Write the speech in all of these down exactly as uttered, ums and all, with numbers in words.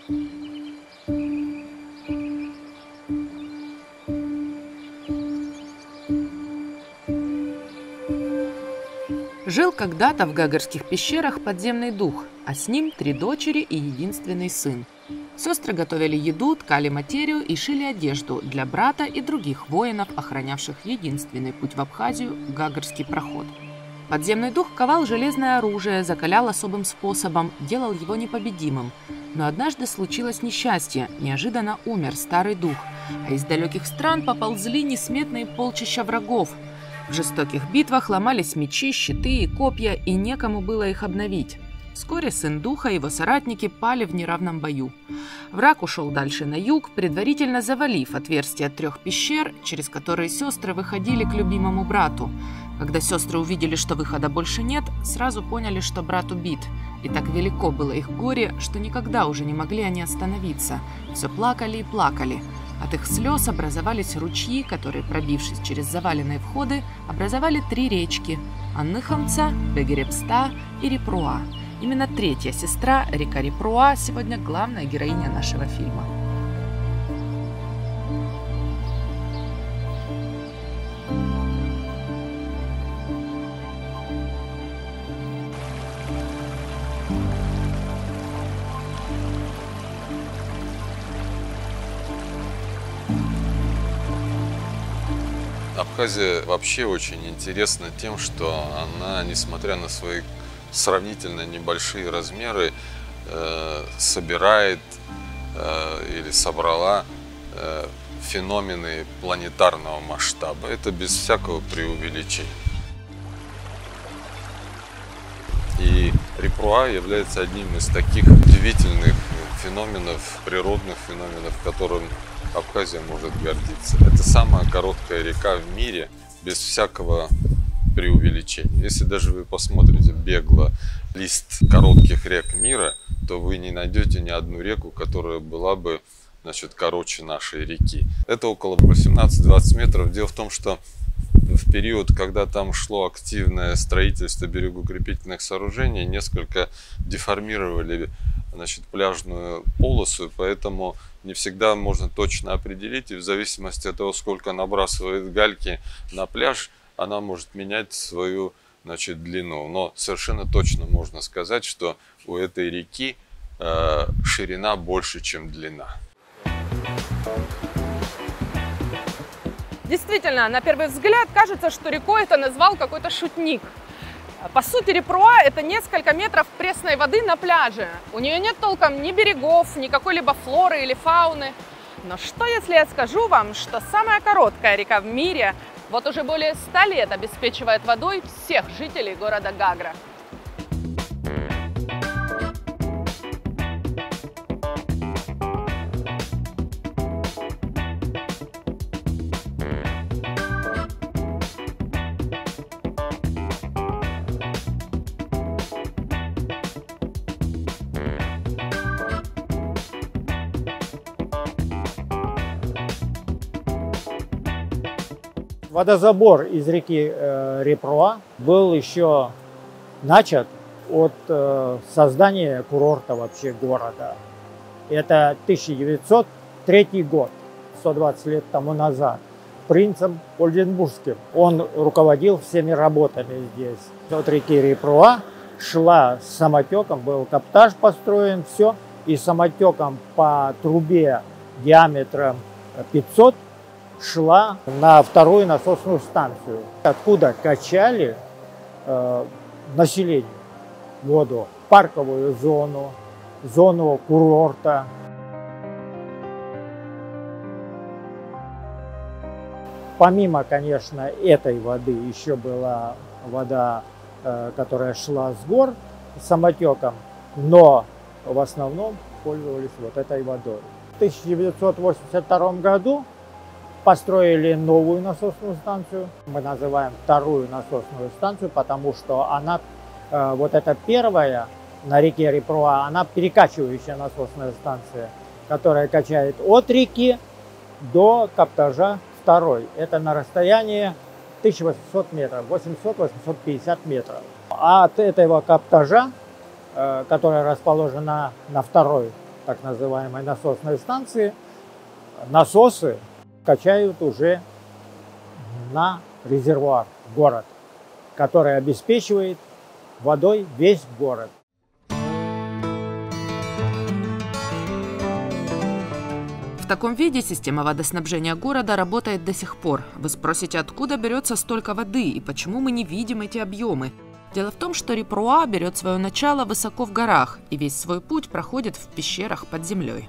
Жил когда-то в Гагарских пещерах подземный дух, а с ним три дочери и единственный сын. Сестры готовили еду, ткали материю и шили одежду для брата и других воинов, охранявших единственный путь в Абхазию – Гагарский проход. Подземный дух ковал железное оружие, закалял особым способом, делал его непобедимым. Но однажды случилось несчастье, неожиданно умер старый дух, а из далеких стран поползли несметные полчища врагов. В жестоких битвах ломались мечи, щиты и копья, и некому было их обновить. Вскоре сын духа и его соратники пали в неравном бою. Враг ушел дальше на юг, предварительно завалив отверстия трех пещер, через которые сестры выходили к любимому брату. Когда сестры увидели, что выхода больше нет, сразу поняли, что брат убит. И так велико было их горе, что никогда уже не могли они остановиться. Все плакали и плакали. От их слез образовались ручьи, которые, пробившись через заваленные входы, образовали три речки – Анныхамца, Бегерепста и Репруа. Именно третья сестра, река Репруа, сегодня главная героиня нашего фильма. Абхазия вообще очень интересна тем, что она, несмотря на свои сравнительно небольшие размеры, э, собирает э, или собрала э, феномены планетарного масштаба. Это без всякого преувеличения. И Репруа является одним из таких удивительных феноменов, природных феноменов, которым Абхазия может гордиться. Это самая короткая река в мире, без всякого преувеличения. Если даже вы посмотрите бегло лист коротких рек мира, то вы не найдете ни одну реку, которая была бы, значит, короче нашей реки. Это около восемнадцати-двадцати метров. Дело в том, что в период, когда там шло активное строительство берегоукрепительных сооружений, несколько деформировали, значит, пляжную полосу, поэтому не всегда можно точно определить, и в зависимости от того, сколько набрасывает гальки на пляж, она может менять свою, значит, длину. Но совершенно точно можно сказать, что у этой реки э, ширина больше, чем длина. Действительно, на первый взгляд кажется, что рекой это назвал какой-то шутник. По сути, Репруа – это несколько метров пресной воды на пляже. У нее нет толком ни берегов, ни какой-либо флоры или фауны. Но что, если я скажу вам, что самая короткая река в мире вот уже более ста лет обеспечивает водой всех жителей города Гагра? Водозабор из реки э, Репруа был еще начат от э, создания курорта вообще города. Это тысяча девятьсот третий год, сто двадцать лет тому назад. Принцем Ольденбургским. Он руководил всеми работами здесь. От реки Репруа шла с самотеком, был каптаж построен, все. И самотеком по трубе диаметром пятьсот шла на вторую насосную станцию, откуда качали э, населению воду, парковую зону, зону курорта. Помимо, конечно, этой воды еще была вода, э, которая шла с гор самотеком, но в основном пользовались вот этой водой. В тысяча девятьсот восемьдесят втором году построили новую насосную станцию. Мы называем вторую насосную станцию, потому что она, э, вот эта первая на реке Репруа, она перекачивающая насосная станция, которая качает от реки до каптажа второй. Это на расстоянии тысяча восемьсот метров, восемьсот — восемьсот пятьдесят метров. А от этого каптажа, э, которая расположена на второй так называемой насосной станции, насосы качают уже на резервуар, город, который обеспечивает водой весь город. В таком виде система водоснабжения города работает до сих пор. Вы спросите, откуда берется столько воды и почему мы не видим эти объемы? Дело в том, что Рипруа берет свое начало высоко в горах и весь свой путь проходит в пещерах под землей.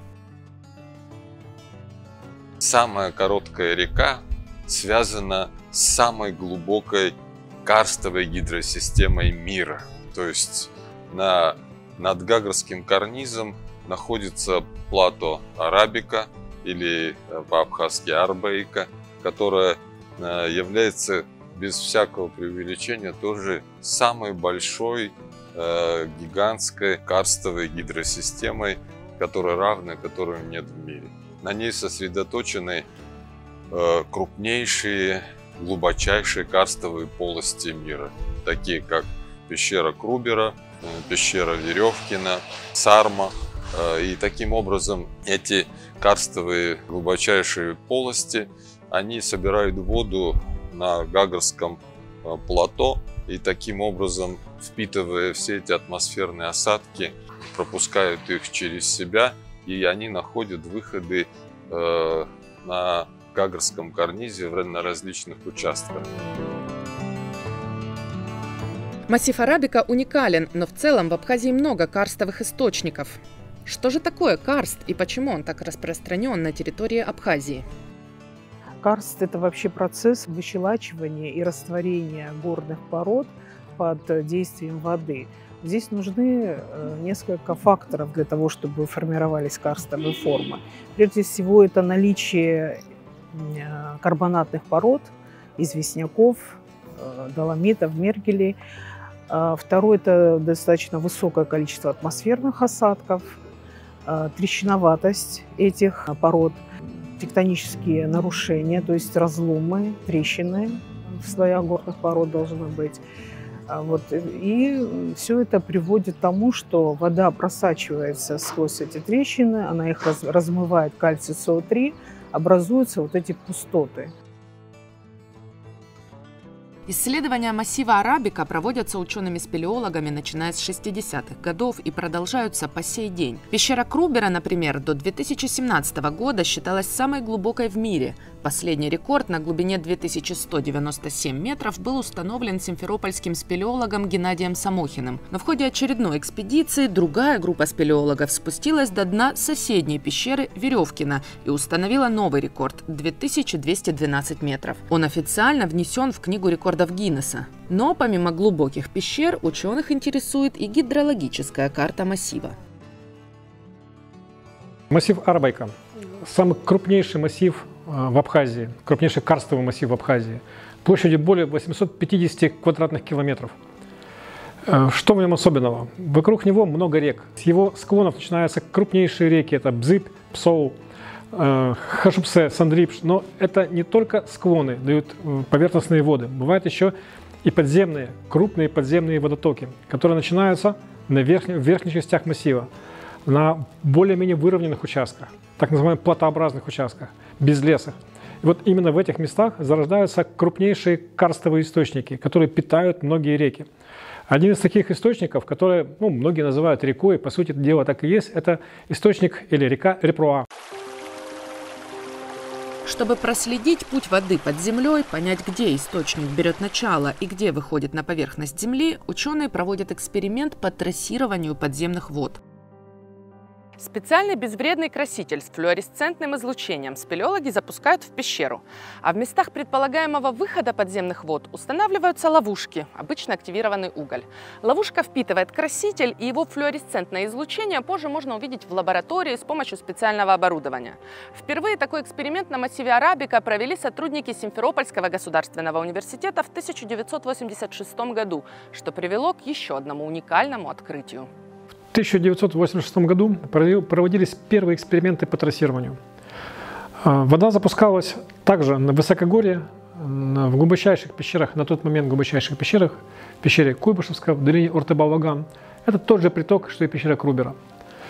Самая короткая река связана с самой глубокой карстовой гидросистемой мира. То есть на, над Гагарским карнизом находится плато Арабика, или по-абхазски Арбейка, которая является без всякого преувеличения тоже самой большой э, гигантской карстовой гидросистемой, которой равной, которой нет в мире. На ней сосредоточены э, крупнейшие, глубочайшие карстовые полости мира, такие как пещера Крубера, э, пещера Веревкина, Сарма. Э, и таким образом эти карстовые глубочайшие полости, они собирают воду на Гагарском плато и таким образом, впитывая все эти атмосферные осадки, пропускают их через себя, и они находят выходы э, на Гагарском карнизе на различных участках. Массив Арабика уникален, но в целом в Абхазии много карстовых источников. Что же такое карст и почему он так распространен на территории Абхазии? Карст – это вообще процесс выщелачивания и растворения горных пород под действием воды. Здесь нужны несколько факторов для того, чтобы формировались карстовые формы. Прежде всего, это наличие карбонатных пород, известняков, доломитов, мергелей. Второе – это достаточно высокое количество атмосферных осадков, трещиноватость этих пород, тектонические нарушения, то есть разломы, трещины в слоях горных пород должны быть. Вот. И все это приводит к тому, что вода просачивается сквозь эти трещины, она их раз, размывает кальций С О три, образуются вот эти пустоты. Исследования массива Арабика проводятся учеными-спелеологами, начиная с шестидесятых годов и продолжаются по сей день. Пещера Крубера, например, до две тысячи семнадцатого года считалась самой глубокой в мире. Последний рекорд на глубине две тысячи сто девяносто семь метров был установлен симферопольским спелеологом Геннадием Самохиным. Но в ходе очередной экспедиции другая группа спелеологов спустилась до дна соседней пещеры Веревкина и установила новый рекорд – две тысячи двести двенадцать метров. Он официально внесен в Книгу рекордов Гиннесса. Но помимо глубоких пещер ученых интересует и гидрологическая карта массива. Массив Арбайка – самый крупнейший массив в Абхазии, крупнейший карстовый массив в Абхазии, площадью более восьмисот пятидесяти квадратных километров. Что в нем особенного? Вокруг него много рек. С его склонов начинаются крупнейшие реки – это Бзып, Псоу, Хашупсе, Сандрипш. Но это не только склоны дают поверхностные воды, бывают еще и подземные, крупные подземные водотоки, которые начинаются на верхних, в верхних частях массива, на более-менее выровненных участках, так называемых платообразных участках, без леса. И вот именно в этих местах зарождаются крупнейшие карстовые источники, которые питают многие реки. Один из таких источников, который ну, многие называют рекой, по сути дела так и есть, это источник или река Рипруа. Чтобы проследить путь воды под землей, понять, где источник берет начало и где выходит на поверхность земли, ученые проводят эксперимент по трассированию подземных вод. Специальный безвредный краситель с флуоресцентным излучением спелеологи запускают в пещеру, а в местах предполагаемого выхода подземных вод устанавливаются ловушки, обычно активированный уголь. Ловушка впитывает краситель, и его флуоресцентное излучение позже можно увидеть в лаборатории с помощью специального оборудования. Впервые такой эксперимент на массиве Арабика провели сотрудники Симферопольского государственного университета в тысяча девятьсот восемьдесят шестом году, что привело к еще одному уникальному открытию. В тысяча девятьсот восемьдесят шестом году проводились первые эксперименты по трассированию. Вода запускалась также на высокогорье, в глубочайших пещерах, на тот момент глубочайших пещерах, в пещере Куйбышевска, в долине Орте-Балваган. Это тот же приток, что и пещера Крубера.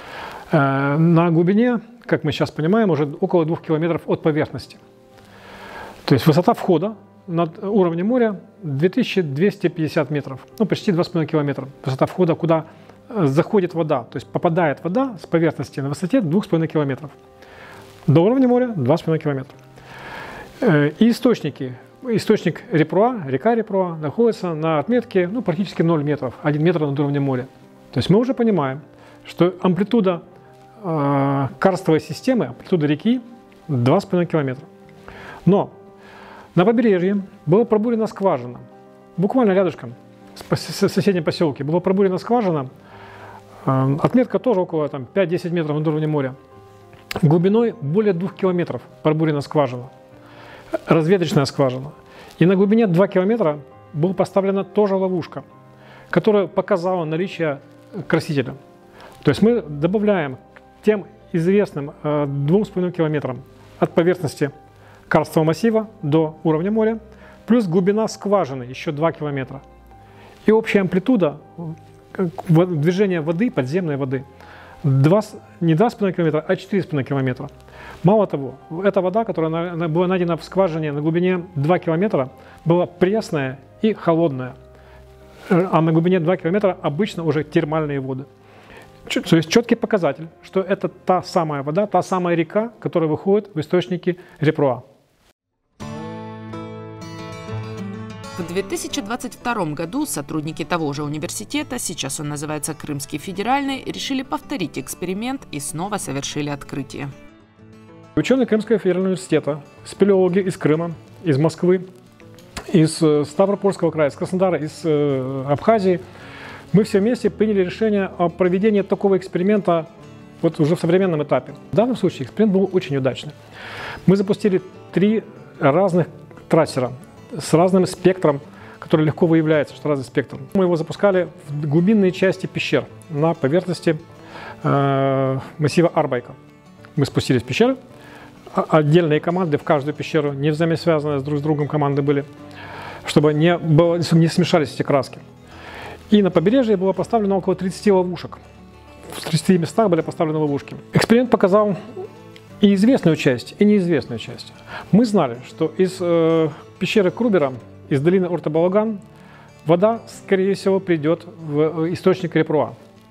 на глубине, как мы сейчас понимаем, уже около двух километров от поверхности. То есть высота входа над уровнем моря две тысячи двести пятьдесят метров, ну почти два с половиной километра. Высота входа, куда заходит вода, то есть попадает вода с поверхности на высоте двух с половиной километров. До уровня моря два с половиной километра. И источники. Источник Репруа, река Репруа, находится на отметке ну, практически ноль метров, один метр над уровнем моря. То есть мы уже понимаем, что амплитуда э, карстовой системы, амплитуда реки два с половиной километра. Но на побережье была пробурена скважина. Буквально рядышком, в соседнем поселке, была пробурена скважина. Э, отметка тоже около пять-десять метров над уровнем моря. Глубиной более двух километров пробурена скважина. Разведочная скважина. И на глубине два километра была поставлена тоже ловушка, которая показала наличие красителя. То есть мы добавляем к тем известным э, двум с половиной километрам от поверхности карстового массива до уровня моря, плюс глубина скважины еще два километра. И общая амплитуда движения воды, подземной воды, два, не два с половиной километра, а четыре с половиной километра. Мало того, эта вода, которая была найдена в скважине на глубине два километра, была пресная и холодная. А на глубине два километра обычно уже термальные воды. То есть четкий показатель, что это та самая вода, та самая река, которая выходит в источники Репруа. В две тысячи двадцать втором году сотрудники того же университета, сейчас он называется Крымский федеральный, решили повторить эксперимент и снова совершили открытие. Ученые Крымского федерального университета, спелеологи из Крыма, из Москвы, из Ставропольского края, из Краснодара, из Абхазии, мы все вместе приняли решение о проведении такого эксперимента вот уже в современном этапе. В данном случае эксперимент был очень удачный. Мы запустили три разных трассера с разным спектром, который легко выявляется, что разный спектр. Мы его запускали в глубинные части пещер на поверхности э, массива Арбайка. Мы спустились в пещеры, отдельные команды в каждую пещеру, не взаимосвязанные друг с другом команды были, чтобы не, было, не смешались эти краски. И на побережье было поставлено около тридцати ловушек. В тридцати местах были поставлены ловушки. Эксперимент показал и известную часть, и неизвестную часть. Мы знали, что из э, пещеры Крубера, из долины Орта-Балаган, вода, скорее всего, придет в источник Репруа.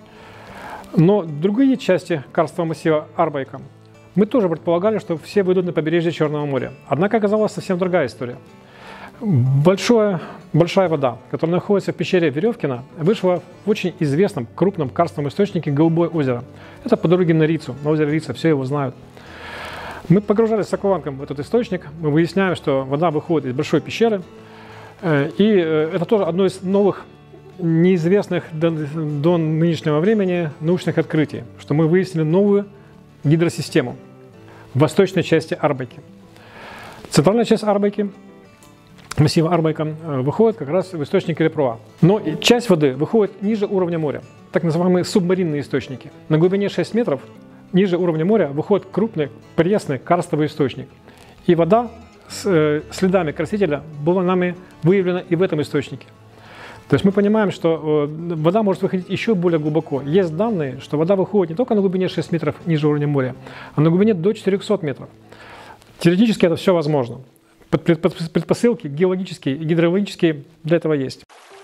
Но другие части карстового массива Арбайка мы тоже предполагали, что все выйдут на побережье Черного моря. Однако оказалась совсем другая история. Большое, большая вода, которая находится в пещере Веревкина, вышла в очень известном крупном карстовом источнике Голубое озеро. Это по дороге на Рицу, на озеро Рица, все его знают. Мы погружались с аквалангом в этот источник, мы выясняем, что вода выходит из большой пещеры. И это тоже одно из новых, неизвестных до, до нынешнего времени научных открытий, что мы выяснили новую гидросистему в восточной части Арбайки. Центральная часть Арбайки, массива Арбайка, выходит как раз в источник Репруа. Но часть воды выходит ниже уровня моря, так называемые субмаринные источники. На глубине шести метров ниже уровня моря выходит крупный пресный карстовый источник. И вода с следами красителя была нами выявлена и в этом источнике. То есть мы понимаем, что вода может выходить еще более глубоко. Есть данные, что вода выходит не только на глубине шести метров ниже уровня моря, а на глубине до четырёхсот метров. Теоретически это все возможно. Предпосылки геологические и гидрологические для этого есть.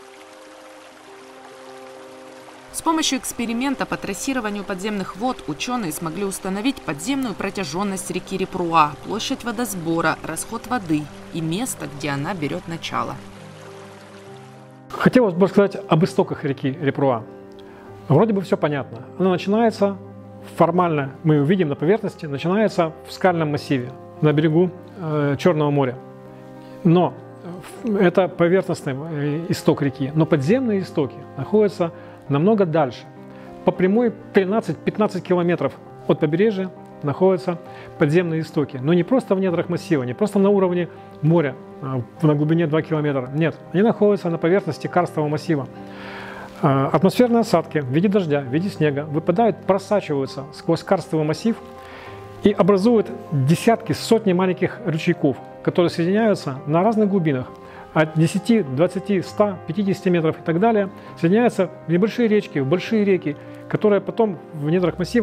С помощью эксперимента по трассированию подземных вод ученые смогли установить подземную протяженность реки Репруа, площадь водосбора, расход воды и место, где она берет начало. Хотелось бы сказать об истоках реки Репруа. Вроде бы все понятно. Она начинается формально, мы ее видим на поверхности, начинается в скальном массиве на берегу э, Черного моря. Но это поверхностный исток реки. Но подземные истоки находятся намного дальше. По прямой тринадцать-пятнадцать километров от побережья находятся подземные истоки. Но не просто в недрах массива, не просто на уровне моря, на глубине два километра. Нет, они находятся на поверхности карстового массива. Атмосферные осадки в виде дождя, в виде снега выпадают, просачиваются сквозь карстовый массив и образуют десятки, сотни маленьких ручейков, которые соединяются на разных глубинах. От десяти, двадцати, ста, пятидесяти метров и так далее, соединяются в небольшие речки, в большие реки, которые потом в недрах массива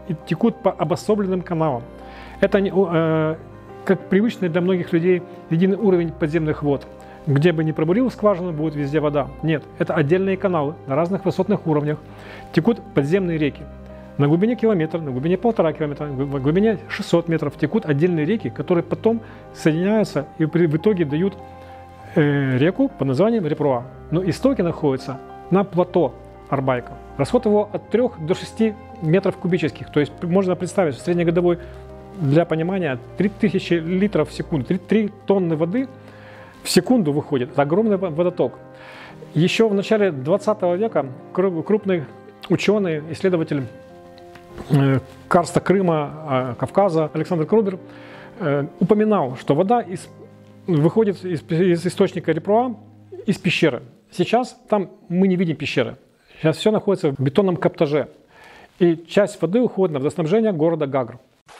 и текут по обособленным каналам. Это не, э, как привычный для многих людей единый уровень подземных вод. Где бы ни пробурил скважину, будет везде вода. Нет, это отдельные каналы на разных высотных уровнях. Текут подземные реки. На глубине километра, на глубине полтора километра, на глубине шестьсот метров текут отдельные реки, которые потом соединяются и в итоге дают э, реку под названием Репруа. Но истоки находятся на плато Арбайка. Расход его от трёх до шести метров кубических. То есть можно представить, что среднегодовой, для понимания, три тысячи литров в секунду, три тонны воды в секунду выходит. Это огромный водоток. Еще в начале двадцатого века крупный ученый, исследователь карста Крыма, Кавказа Александр Крубер упоминал, что вода из, выходит из, из источника Репруа, из пещеры. Сейчас там мы не видим пещеры. Сейчас все находится в бетонном каптаже. И часть воды уходит на водоснабжение города Гагр.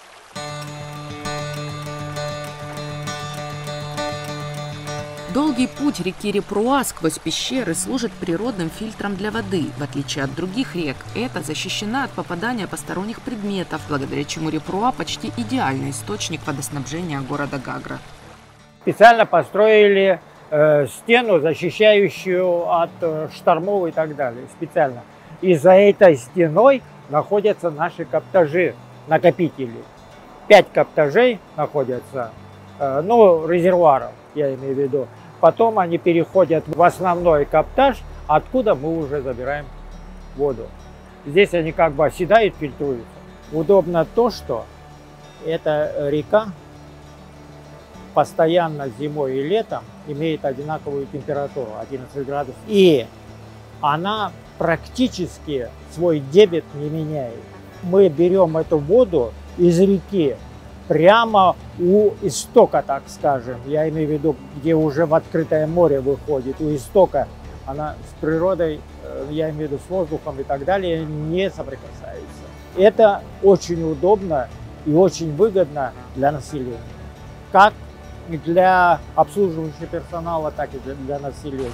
Долгий путь реки Репруа сквозь пещеры служит природным фильтром для воды. В отличие от других рек, это защищена от попадания посторонних предметов, благодаря чему Репруа почти идеальный источник водоснабжения города Гагра. Специально построили э, стену, защищающую от э, штормов и так далее. Специально. И за этой стеной находятся наши каптажи, накопители. Пять каптажей находятся, э, ну, резервуаров, я имею в виду. Потом они переходят в основной каптаж, откуда мы уже забираем воду. Здесь они как бы оседают, фильтруются. Удобно то, что эта река постоянно зимой и летом имеет одинаковую температуру, одиннадцать градусов. И она практически свой дебет не меняет. Мы берем эту воду из реки прямо у истока, так скажем, я имею в виду, где уже в открытое море выходит, у истока, она с природой, я имею в виду с воздухом и так далее, не соприкасается. Это очень удобно и очень выгодно для населения. Как для обслуживающего персонала, так и для населения.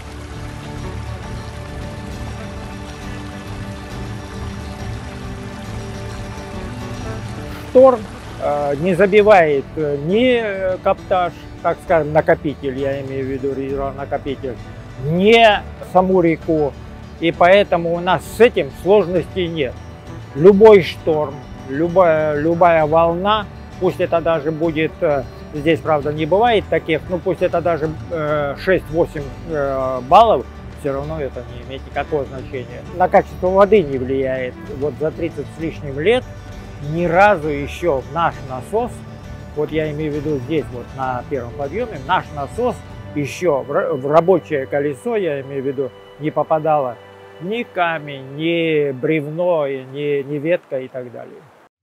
Шторм не забивает ни каптаж, так скажем, накопитель, я имею в виду резервуар-накопитель, ни саму реку. И поэтому у нас с этим сложностей нет. Любой шторм, любая, любая волна, пусть это даже будет, здесь, правда, не бывает таких, но пусть это даже шесть-восемь баллов, все равно это не имеет никакого значения. На качество воды не влияет. Вот за тридцать с лишним лет ни разу еще наш насос, вот я имею в виду здесь, вот на первом подъеме, наш насос еще в рабочее колесо, я имею в виду, не попадало ни камень, ни бревно, ни, ни ветка и так далее.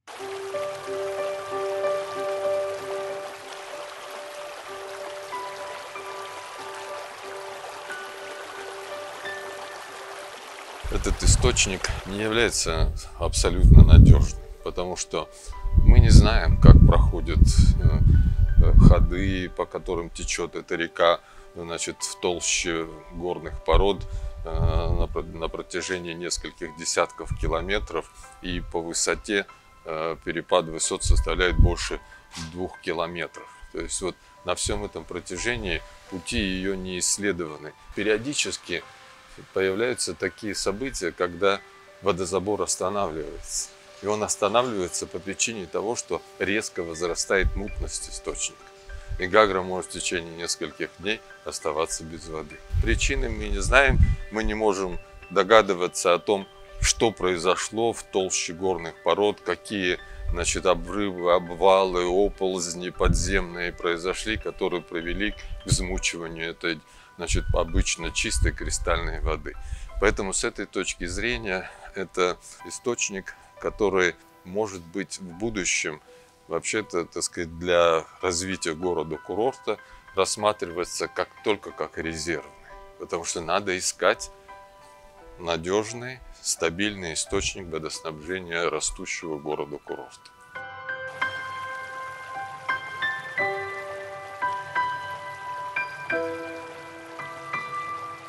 Этот источник не является абсолютно надежным, потому что мы не знаем, как проходят ходы, по которым течет эта река, значит, в толще горных пород на протяжении нескольких десятков километров, и по высоте перепад высот составляет больше двух километров. То есть вот на всем этом протяжении пути ее не исследованы. Периодически появляются такие события, когда водозабор останавливается. И он останавливается по причине того, что резко возрастает мутность источника. И Гагра может в течение нескольких дней оставаться без воды. Причины мы не знаем, мы не можем догадываться о том, что произошло в толще горных пород, какие, значит, обрывы, обвалы, оползни подземные произошли, которые привели к взмучиванию этой, значит, обычно чистой кристальной воды. Поэтому с этой точки зрения это источник, который может быть в будущем вообще-то, так сказать, для развития города-курорта рассматриваться как, только как резервный. Потому что надо искать надежный, стабильный источник водоснабжения растущего города-курорта.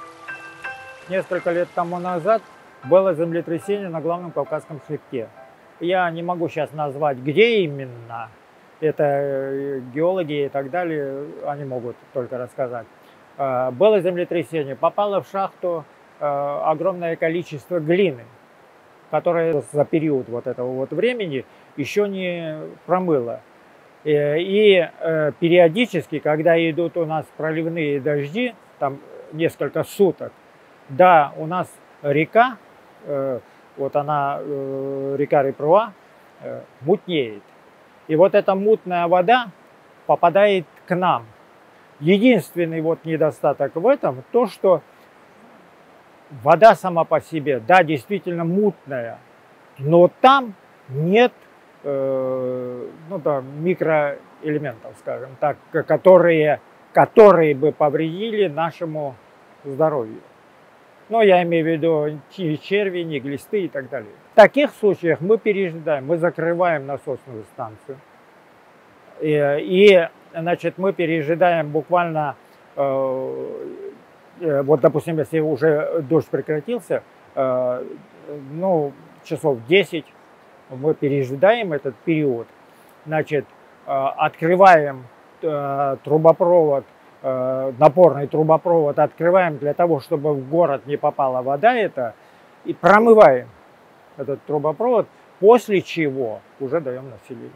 Несколько лет тому назад было землетрясение на главном Кавказском хребте. Я не могу сейчас назвать, где именно. Это геологи и так далее, они могут только рассказать. Было землетрясение, попало в шахту огромное количество глины, которое за период вот этого вот времени еще не промыло. И, и периодически, когда идут у нас проливные дожди, там несколько суток, да, у нас река, вот она, река Репруа, мутнеет. И вот эта мутная вода попадает к нам. Единственный вот недостаток в этом, то, что вода сама по себе, да, действительно мутная, но там нет э, ну, да, микроэлементов, скажем так, которые, которые бы повредили нашему здоровью. Но я имею в виду ни черви, ни глисты и так далее. В таких случаях мы пережидаем, мы закрываем насосную станцию. И, и значит, мы пережидаем буквально, э, э, вот, допустим, если уже дождь прекратился, э, ну, часов десять мы пережидаем этот период. Значит, э, открываем э, трубопровод, напорный трубопровод открываем для того, чтобы в город не попала вода эта, и промываем этот трубопровод, после чего уже даем населению.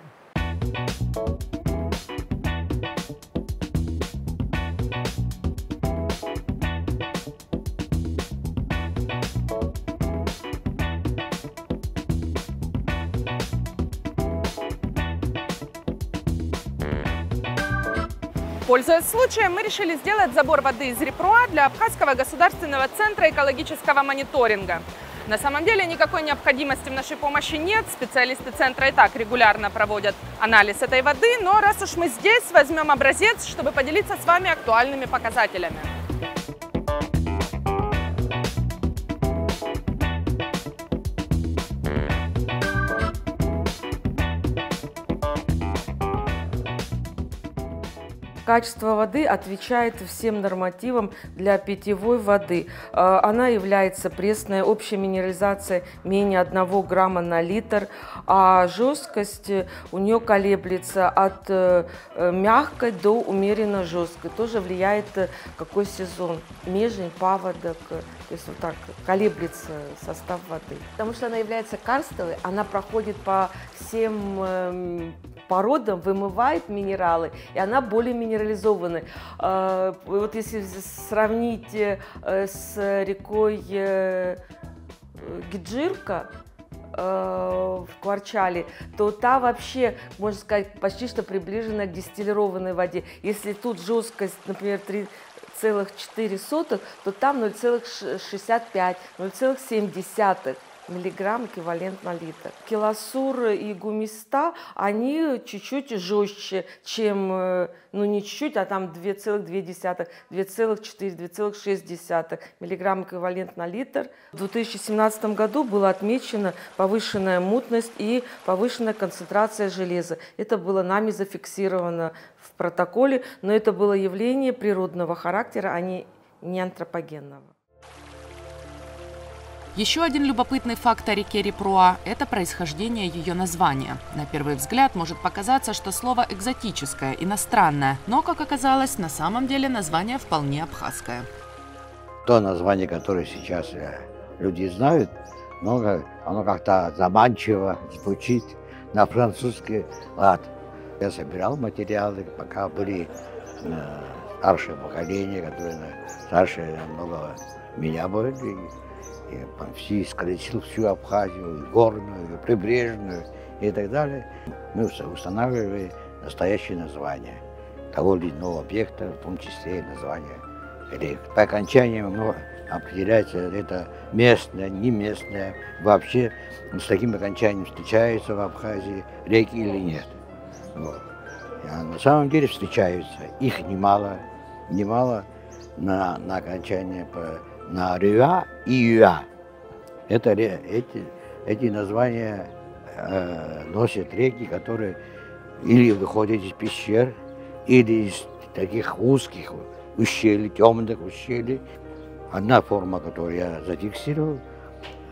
Пользуясь случаем, мы решили сделать забор воды из Репруа для Абхазского государственного центра экологического мониторинга. На самом деле никакой необходимости в нашей помощи нет. Специалисты центра и так регулярно проводят анализ этой воды. Но раз уж мы здесь, возьмем образец, чтобы поделиться с вами актуальными показателями. Качество воды отвечает всем нормативам для питьевой воды. Она является пресной, общая минерализация менее одного грамма на литр, а жесткость у нее колеблется от мягкой до умеренно жесткой. Тоже влияет какой сезон, межень, паводок, то есть вот так колеблется состав воды. Потому что она является карстовой, она проходит по всем породам, вымывает минералы, и она более минерализованная. Вот если сравнить с рекой Гиджирка в Кварчале, то та вообще, можно сказать, почти что приближена к дистиллированной воде. Если тут жесткость, например, три целых четыре сотых, то там ноль целых шестьдесят пять — ноль целых семь десятых миллиграмм эквивалент на литр. Килосур и гумиста, они чуть-чуть жестче, чем, ну не чуть-чуть, а там два целых две десятых, два целых четыре, два целых шесть десятых миллиграмм эквивалент на литр. В две тысячи семнадцатом году была отмечена повышенная мутность и повышенная концентрация железа. Это было нами зафиксировано в протоколе, но это было явление природного характера, а не, не антропогенного. Еще один любопытный факт о реке Репруа – это происхождение ее названия. На первый взгляд может показаться, что слово экзотическое, иностранное, но, как оказалось, на самом деле название вполне абхазское. То название, которое сейчас люди знают, но оно как-то заманчиво звучит на французский лад. Я собирал материалы, пока были старшее поколение, которые старше намного меня были. Все исколесил всю Абхазию, горную, прибрежную и так далее. Мы устанавливали настоящее название того или иного объекта, в том числе и название рек. По окончанию ну, определяется, это местное, не местное. Вообще с таким окончанием встречаются в Абхазии реки или нет. Вот. А на самом деле встречаются. Их немало, немало на, на окончание по на Рюа и Юа. Это эти, эти названия э, носят реки, которые или выходят из пещер, или из таких узких ущелий, темных ущелий. Одна форма, которую я зафиксировал,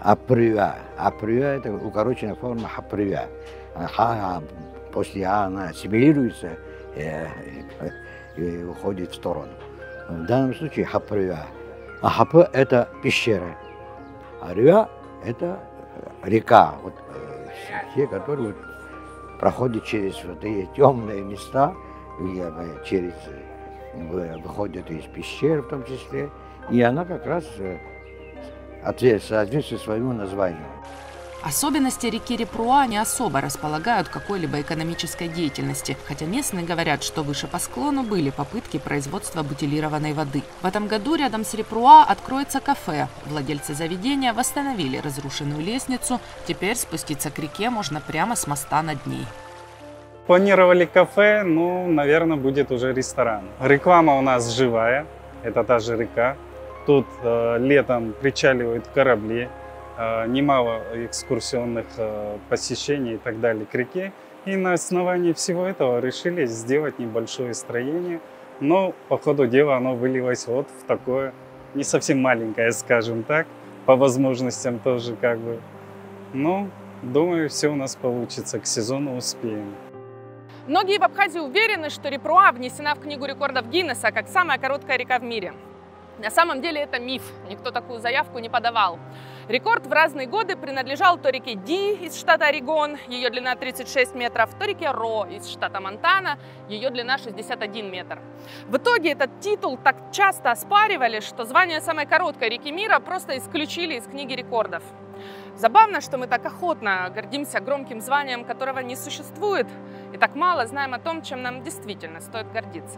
Апрюа. Апрюа – это укороченная форма хапрюа. Ха, после А она ассимилируется и, и, и уходит в сторону. В данном случае хапрюа. А хапы – это пещера. А рюа – это река. Вот, те, которые вот проходят через вот эти темные места, через, выходят из пещер в том числе. И она как раз соответствует своему названию. Особенности реки Репруа не особо располагают какой-либо экономической деятельности, хотя местные говорят, что выше по склону были попытки производства бутилированной воды. В этом году рядом с Репруа откроется кафе. Владельцы заведения восстановили разрушенную лестницу, теперь спуститься к реке можно прямо с моста над ней. Планировали кафе, ну, наверное, будет уже ресторан. Реклама у нас живая, это та же река. Тут э, летом причаливают корабли. Немало экскурсионных посещений и так далее к реке. И на основании всего этого решили сделать небольшое строение. Но по ходу дела оно вылилось вот в такое не совсем маленькое, скажем так, по возможностям тоже как бы. Но думаю, все у нас получится, к сезону успеем. Многие в Абхазии уверены, что Репруа внесена в Книгу рекордов Гиннесса как самая короткая река в мире. На самом деле это миф, никто такую заявку не подавал. Рекорд в разные годы принадлежал то реке Ди из штата Орегон, ее длина тридцать шесть метров, то реке Ро из штата Монтана, ее длина шестьдесят один метр. В итоге этот титул так часто оспаривали, что звание самой короткой реки мира просто исключили из Книги рекордов. Забавно, что мы так охотно гордимся громким званием, которого не существует, и так мало знаем о том, чем нам действительно стоит гордиться.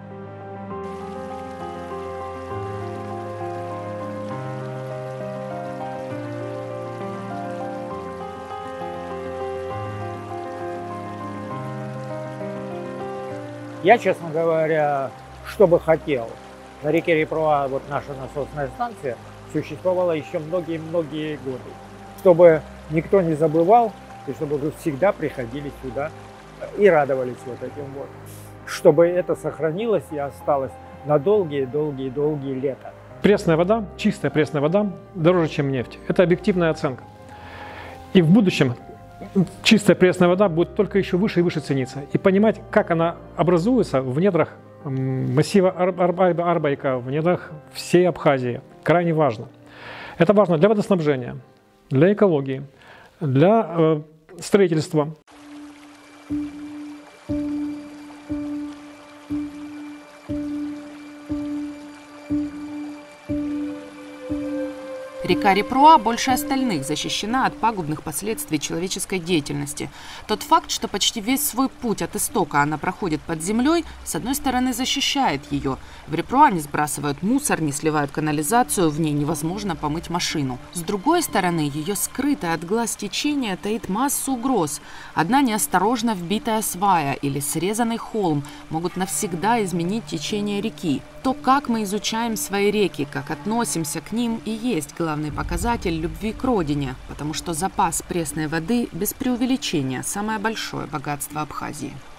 Я, честно говоря, что бы хотел, на реке Репруа вот наша насосная станция существовала еще многие-многие годы, чтобы никто не забывал, и чтобы вы всегда приходили сюда и радовались вот этим вот. Чтобы это сохранилось и осталось на долгие-долгие-долгие лета. Пресная вода, чистая пресная вода дороже, чем нефть. Это объективная оценка. И в будущем чистая пресная вода будет только еще выше и выше цениться. И понимать, как она образуется в недрах массива Арбайка, в недрах всей Абхазии, крайне важно. Это важно для водоснабжения, для экологии, для э, строительства. Река Репруа больше остальных защищена от пагубных последствий человеческой деятельности. Тот факт, что почти весь свой путь от истока она проходит под землей, с одной стороны защищает ее. В Репруа не сбрасывают мусор, не сливают канализацию, в ней невозможно помыть машину. С другой стороны, ее скрытое от глаз течение таит массу угроз. Одна неосторожно вбитая свая или срезанный холм могут навсегда изменить течение реки. То, как мы изучаем свои реки, как относимся к ним, и есть главный показатель любви к родине, потому что запас пресной воды без преувеличения самое большое богатство Абхазии.